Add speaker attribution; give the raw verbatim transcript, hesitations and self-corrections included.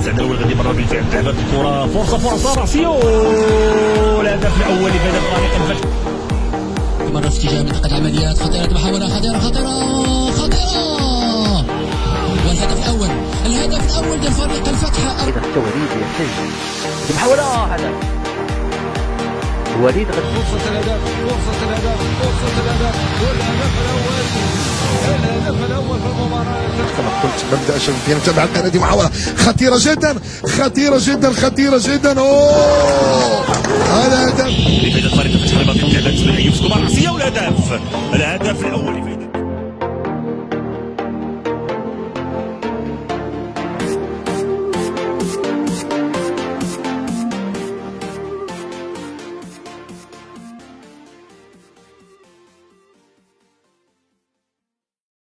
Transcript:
Speaker 1: سعد الاول غادي مرة بالفعل لعبت الكرة، فرصة فرصة راسيو، الهدف الاول لفريق فريق الفتح.
Speaker 2: مرة استجابة قد عمليات خطيرة، محاولة خطيرة خطيرة خطيرة، والهدف الأول الهدف الأول لفريق الفتح.
Speaker 3: إذا وليد يحتاج محاولة هدف وليد غد
Speaker 4: فرصة الهدف فرصة الهدف فرصة الهدف والهدف الأول الهدف الأول في المباراة.
Speaker 5: كما قلت نبدأ شبكة نتابع الآن. هذه محاولة خطيرة جدا خطيرة جدا خطيرة جدا. أوه هذا هدف
Speaker 1: لفريق الفتح. لعبت لعبت أيوب سكوبار راسية والهدف الهدف الأول.